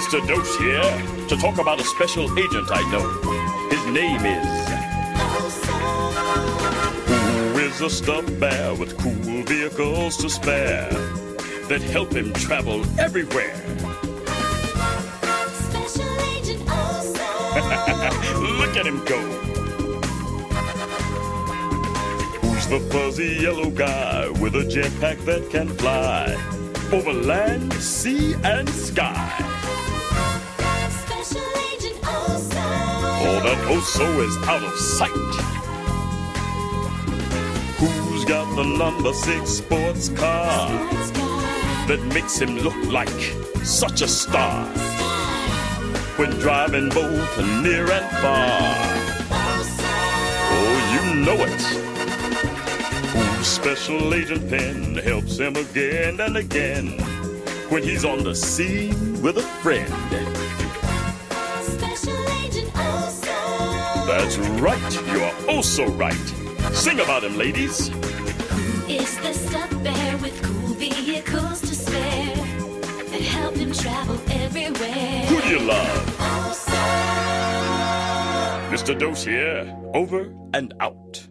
Mr. Dose here to talk about a special agent I know. His name is... Who is a stuffed bear with cool vehicles to spare that help him travel everywhere. Special Agent Oso. Look at him go. Who's the fuzzy yellow guy with a jetpack that can fly over land, sea, and sky? Special Agent Oso. Oh, that Oso is out of sight. Who's got the number 6 sports car that makes him look like such a star when driving both near and far? Oh, you know it. Whose special agent pen helps him again and again when he's on the scene with a friend? Special Agent Oso. That's right, you're oh so right. Sing about him, ladies. Who is the stuffed bear with cool vehicles to spare that help him travel everywhere? Who do you love? Oso. Mr. Dose here, over and out.